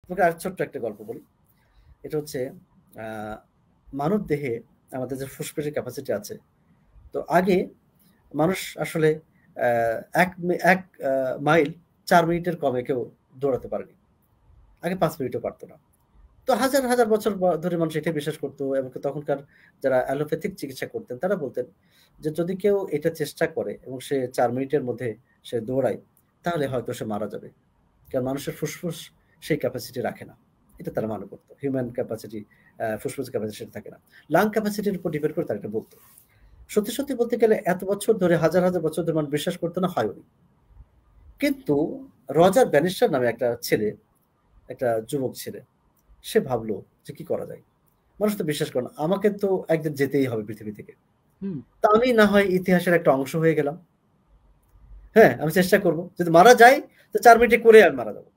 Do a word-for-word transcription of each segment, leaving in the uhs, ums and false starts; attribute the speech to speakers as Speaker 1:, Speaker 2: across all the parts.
Speaker 1: তোমাকে আর ছোট্ট একটা গল্প বলি। এটা হচ্ছে আহ মানব দেহে আমাদের যে ফুসফুসের ক্যাপাসিটি আছে, তো আগে মানুষ আসলে আহ, এক মি- এক আহ, মাইল চার মিনিটের কমে কেউ দৌড়াতে পারেনি। আগে পাঁচ মিনিটও পারতো না। তো হাজার হাজার বছর ব- ধরে মানুষ এটাই বিশ্বাস করতো, এবং তখনকার যারা অ্যালোপ্যাথিক চিকিৎসা করতেন তারা বলতেন যে যদি কেউ এটা চেষ্টা করে এবং সে চার মিনিটের মধ্যে সে দৌড়ায়, তাহলে হয়তো সে মারা যাবে। কারণ মানুষের ফুসফুস সেই ক্যাপাসিটি রাখে না। এটা তারা মনে করতো হিউম্যান ক্যাপাসিটি, ফুসফুস ক্যাপাসিটি সেটা থাকে না। লাং ক্যাপাসিটির উপর ডিপেন্ড করে তারা এটা বলতো। সত্যি সত্যি বলতে গেলে এত বছর ধরে, হাজার হাজার বছর ধরে মানুষ বিশ্বাস করতো না, হয়নি। কিন্তু রজার ব্যানিস্টার নামে একটা ছেলে, একটা যুবক ছেলে, সে ভাবলো যে কি করা যায়। মানুষ তো বিশ্বাস করে না, আমাকে তো একদিন যেতেই হবে পৃথিবী থেকে।
Speaker 2: হুম।
Speaker 1: তা আমি না হয় ইতিহাসের একটা অংশ হয়ে গেলাম। হ্যাঁ, আমি চেষ্টা করব, যদি মারা যাই তো চার মিনিটে করে আমি মারা যাবো।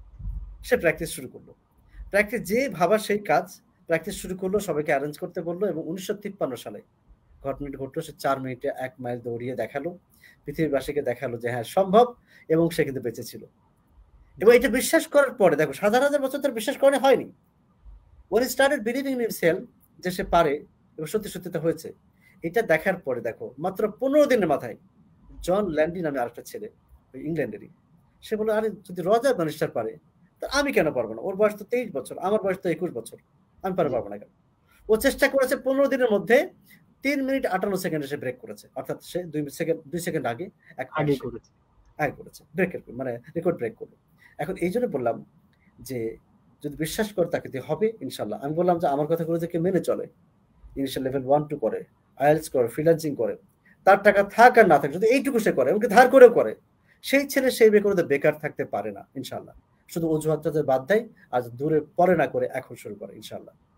Speaker 1: সে প্র্যাকটিস শুরু করলো। প্র্যাকটিস যে ভাবার সেই কাজ। প্র্যাকটিস শুরু করলো, সবাইকে অ্যারেঞ্জ করতে বললো, এবং উনিশশো তিপ্পান্ন সালে ঘটনাটি ঘটলো। সে চার মিনিটে এক মাইল দৌড়িয়ে দেখালো, পৃথিবীবাসীকে দেখালো যে হ্যাঁ সম্ভব, এবং সে কিন্তু বেঁচে ছিল। এবং এটা বিশ্বাস করার পরে দেখো, হাজার হাজার বছর ধরে বিশ্বাস করা হয়নি। when he started believing in himself, যে সে পারে, এবং সত্যি সত্যি তা হয়েছে। এটা দেখার পরে দেখো, মাত্র পনেরো দিনের মাথায় জন ল্যান্ডি নামে আরেকটা ছেলে, ওই ইংল্যান্ডেরই, সে বলল আরে যদি রজার ব্যানিস্টার পারে, তা আমি কেন পারবো না? ওর বয়স তো তেইশ বছর, আমার বয়স তো একুশ বছর, আমি পারবো
Speaker 2: জি।
Speaker 1: পারবো না কেন? ও চেষ্টা করেছে পনেরো দিনের মধ্যে তিন মিনিট আটান্ন সেকেন্ডে সে ব্রেক করেছে, অর্থাৎ সে দুই সেকেন্ড দুই সেকেন্ড আগে এক মাইল
Speaker 2: আগে
Speaker 1: সে
Speaker 2: করেছে।
Speaker 1: আগে করেছে, ব্রেকের মানে রেকর্ড ব্রেক করলো। এখন এই জন্য বললাম যে যদি বিশ্বাস করে তাকে দিয়ে হবে ইনশাল্লাহ। আমি বললাম যে আমার কথাগুলো যে কেউ মেনে চলে, ইনিশিয়াল লেভেল ওয়ান টু করে, আইএলস করে, ফ্রিল্যান্সিং করে, তার টাকা থাক আর না থাক, যদি এইটুকু সে করে, এমনকি ধার করেও করে, সেই ছেলে সেই বেকার বেকার থাকতে পারে না ইনশাল্লাহ। শুধু অজুহাতটা যে বাদ দেয়, আর দূরে পরে না করে এখন শুরু করে ইনশাল্লাহ।